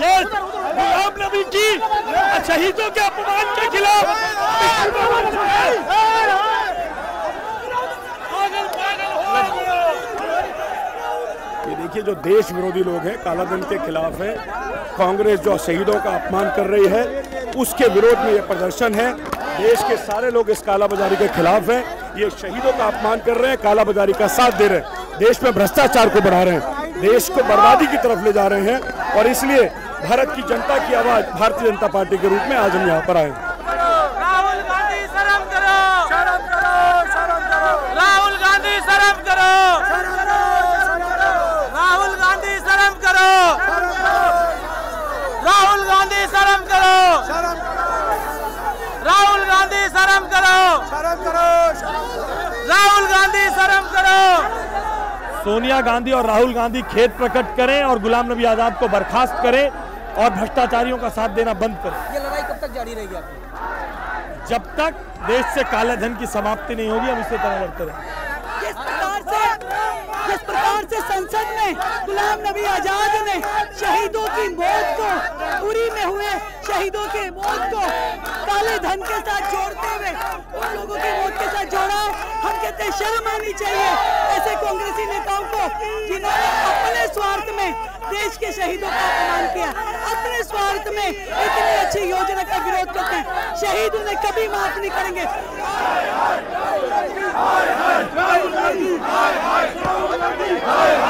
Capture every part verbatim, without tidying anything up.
ये गुलाम नबी की शहीदों के अपमान के खिलाफ ये देखिए, जो देश विरोधी लोग हैं, कालाधन के खिलाफ है, कांग्रेस जो शहीदों का अपमान कर रही है उसके विरोध में ये प्रदर्शन है। देश के सारे लोग इस कालाबाजारी के खिलाफ हैं। ये शहीदों का अपमान कर रहे हैं, कालाबाजारी का साथ दे रहे हैं, देश में भ्रष्टाचार को बढ़ा रहे हैं, देश को बर्बादी की तरफ ले जा रहे हैं। और इसलिए भारत की जनता की आवाज भारतीय जनता पार्टी के रूप में आज हम यहाँ पर आए। राहुल गांधी शर्म करो, शर्म करो, शर्म करो। राहुल गांधी शर्म करो, राहुल गांधी शर्म करो, राहुल गांधी शर्म करो, राहुल गांधी शर्म करो, शर्म करो, राहुल गांधी शर्म करो। सोनिया गांधी और राहुल गांधी खेद प्रकट करें और गुलाम नबी आजाद को बर्खास्त करें और भ्रष्टाचारियों का साथ देना बंद करें। ये लड़ाई कब तक जारी रहेगी आपकी? जब तक देश से काला धन की समाप्ति नहीं होगी हम इसी तरह लड़ते रहेंगे। जिस प्रकार से जिस प्रकार से संसद में गुलाम नबी आजाद ने शहीदों की मौत को, उरी में हुए शहीदों के मौत को काले धन के साथ जोड़ते हुए उन लोगों की मौत के साथ जोड़ा है, हम कहते हैं शर्म आनी चाहिए ऐसे कांग्रेसी नेताओं को जिन्होंने अपने स्वार्थ में देश के शहीदों का अपमान किया, अपने स्वार्थ में इतनी अच्छी योजना का विरोध करते हैं। शहीद उन्हें कभी माफ नहीं करेंगे।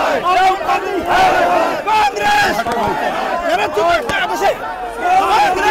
कांग्रेस